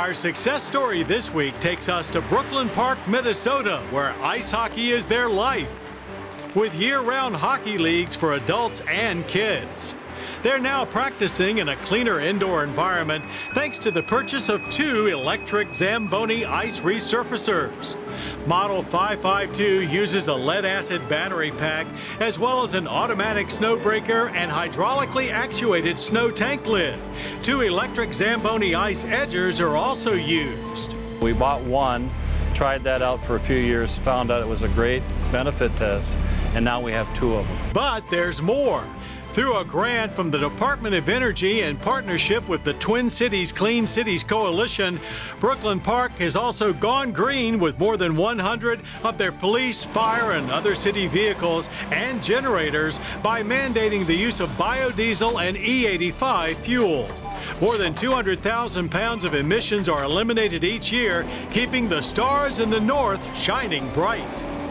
Our success story this week takes us to Brooklyn Park, Minnesota, where ice hockey is their life, with year-round hockey leagues for adults and kids. They're now practicing in a cleaner indoor environment thanks to the purchase of 2 electric Zamboni ice resurfacers. Model 552 uses a lead-acid battery pack as well as an automatic snowbreaker and hydraulically actuated snow tank lid. 2 electric Zamboni ice edgers are also used. We bought one, tried that out for a few years, found out it was a great benefit to us, and now we have 2 of them. But there's more. Through a grant from the Department of Energy in partnership with the Twin Cities Clean Cities Coalition, Brooklyn Park has also gone green with more than 100 of their police, fire, and other city vehicles and generators by mandating the use of biodiesel and E85 fuel. More than 200,000 pounds of emissions are eliminated each year, keeping the stars in the north shining bright.